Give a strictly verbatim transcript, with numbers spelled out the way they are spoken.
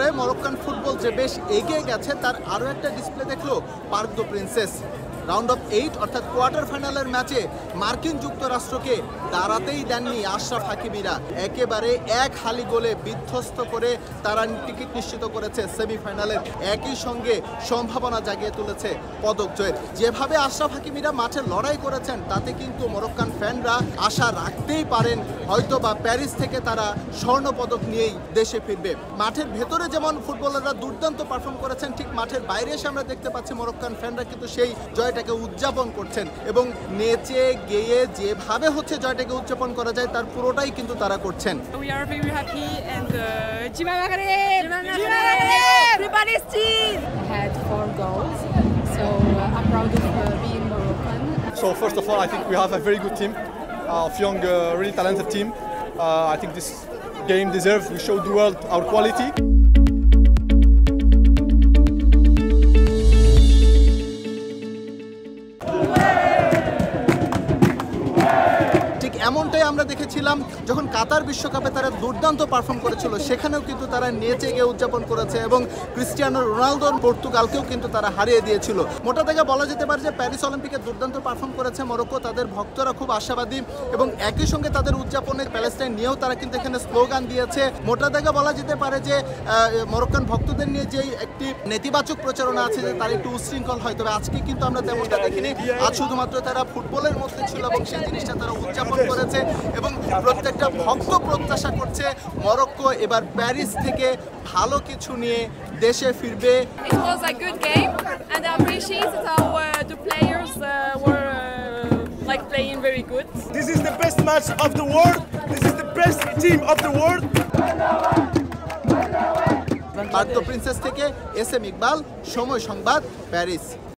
করে Moroccan football যে বেশ এগিয়ে গেছে তার আরও একটা ডিসপ্লে দেখলো Parc des Princes. Round of eight অর্থাৎ কোয়ার্টার ফাইনালের ম্যাচে মার্কিন যুক্তরাষ্ট্রকে দাঁড়াতেই দেননি আশরাফ হাকিমিরা। একেবারে এক হালি গোলে বিধ্বস্ত করে তারা টিকিট নিশ্চিত করেছে সেমিফাইনালের। একই সঙ্গে সম্ভাবনা জাগিয়ে তুলেছে পদক জয়ের। যেভাবে আশরাফ হাকিমিরা মাঠে লড়াই করেছেন তাতে কিন্তু মরক্কান ফ্যানরা আশা রাখতেই পারেন হয়তো বা প্যারিস থেকে তারা স্বর্ণ পদক নিয়েই দেশে ফিরবে। মাঠের ভেতরে যেমন ফুটবলাররা দুর্দান্ত পারফর্ম করেছেন, ঠিক মাঠের বাইরে এসে আমরা দেখতে পাচ্ছি মরক্কান ফ্যানরা কিন্তু সেই জয়টাকে উদযাপন করছেন এবং নেচে গেয়ে যেভাবে হচ্ছে জয়টাকে উদযাপন করা যায় তার পুরোটাই কিন্তু তারা করছেন। We are very happy and Jima Maghreb! Jima Maghreb! Palestine! I had four goals, so uh, I'm proud of uh, being Moroccan. So first of all, I think we have a very good team uh, of young, uh, really talented team. Uh, I think this game deserves, we show the world our quality. এমনটাই আমরা দেখেছিলাম যখন কাতার বিশ্বকাপে তারা দুর্দান্ত perform করেছিল, সেখানেও কিন্তু তারা নেচে গিয়ে উদযাপন করেছে এবং ক্রিস্টিয়ানো রোনালদো পর্তুগালকেও কিন্তু তারা হারিয়ে দিয়েছিল। মোটা দাগে বলা যেতে পারে যে প্যারিস অলিম্পিকে দুর্দান্ত পারফর্ম করেছে মরক্কো, তাদের ভক্তরা খুব আশাবাদী এবং একই সঙ্গে তাদের উদযাপনের প্যালেস্টাইন নিয়েও তারা কিন্তু এখানে স্লোগান দিয়েছে। মোটা দাগে বলা যেতে পারে যে মরক্কান ভক্তদের নিয়ে যেই একটি নেতিবাচক প্রচারণা আছে যে তারা একটু উচ্ছৃঙ্খল হয়, তবে আজকে কিন্তু আমরা তেমনটা দেখিনি। আজ শুধুমাত্র তারা ফুটবলের মধ্যে ছিল এবং সেই জিনিসটা তারা উদযাপন করেছে এবং প্রত্যেকটা ভক্ত প্রত্যাশা করছে মরক্কো এবার প্যারিস থেকে ভালো কিছু নিয়ে দেশে ফিরবে। It was a good game and I appreciate how uh, the players uh, were uh, like playing very good. This is the best match of the world. This is the best team of the world. Parc des Princes থেকে S M Iqbal, সময় সংবাদ, Paris.